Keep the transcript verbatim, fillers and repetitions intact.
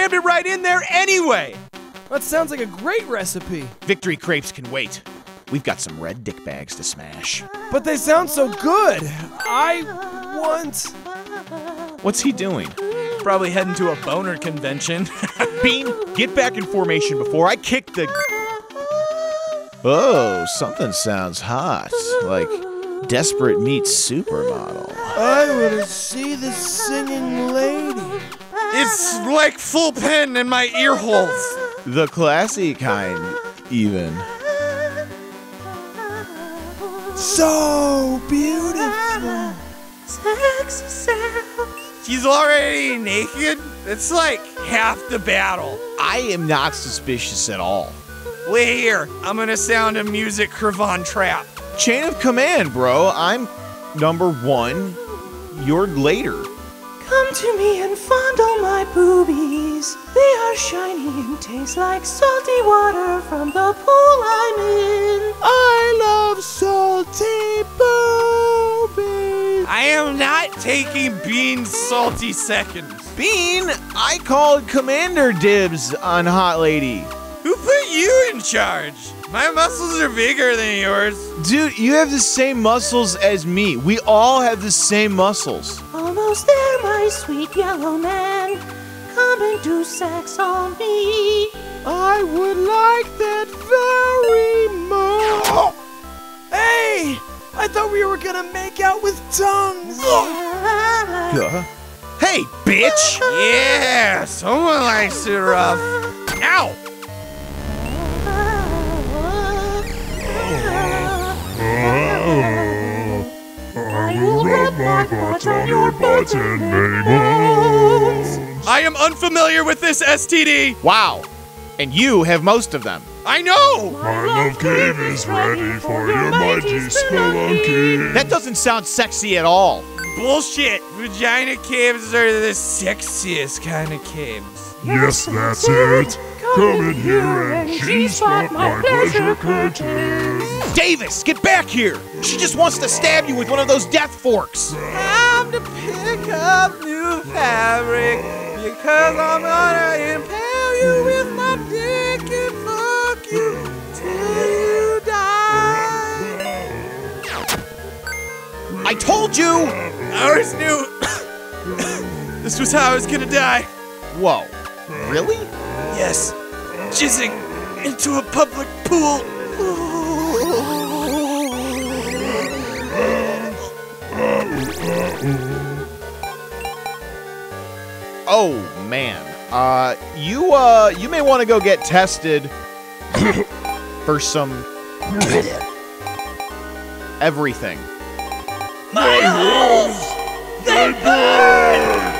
jammed it right in there anyway. That sounds like a great recipe. Victory crepes can wait. We've got some red dick bags to smash. But they sound so good. I want... What's he doing? Probably heading to a boner convention. Bean, get back in formation before I kick the... Oh, something sounds hot. Like Desperate Meets Supermodel. I want to see the singing lady. It's like full pen in my ear holes. The classy kind, even. So beautiful. Sexy sound. She's already naked? It's like half the battle. I am not suspicious at all. Wait here, I'm gonna sound a music Cravan trap. Chain of command, bro. I'm number one. You're later. Come to me and fondle my boobies. They are shiny and taste like salty water from the pool I'm in. I love salty boobies. I am not taking Bean's salty seconds. Bean, I called Commander dibs on Hot Lady. Who put you in charge? My muscles are bigger than yours. Dude, you have the same muscles as me. We all have the same muscles. Almost there, my sweet yellow man. Come and do sex on me. I would like that very much. Hey! I thought we were gonna make out with tongues. Uh, hey, bitch! Yeah, someone likes it rough. Ow! I will rub my butt on your butt and many moans. I am unfamiliar with this S T D. Wow. And you have most of them. I know! My love cave is ready for your mighty spelunky. That doesn't sound sexy at all. Bullshit. Vagina caves are the sexiest kind of caves. Yes, that's it. Come in here and G-spot my pleasure curtain. Davis, get back here! She just wants to stab you with one of those death forks. Time to pick up new fabric because I'm gonna impale you with my dick and fuck you till you die. I told you! I always knew this was how I was gonna die. Whoa, really? Yes, jizzing into a public pool. Oh man, uh, you uh, you may want to go get tested for some everything. My holes, they burn!